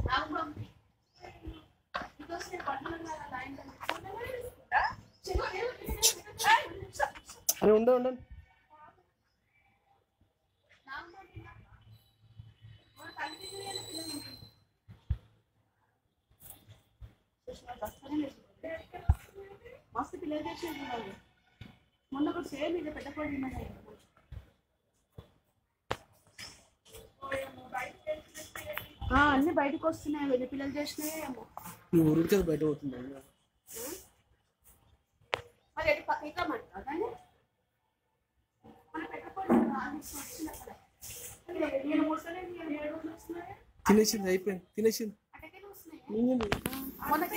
అరే ఉండండి మస్తు పిల్లలు చేసేది మొన్న కూడా సేమ్ ఇది పెట్టకూడదు అన్ని బయటకు వస్తున్నాయి వెళ్ళి పిల్లలు చేసినాయేమో ఊరికి బయట పోతుంది మరి ఎటు పక్కమంటారు కానీ మన పెట్టకూడదు తినేసింది అయిపోయింది తినేసింది మొన్నకి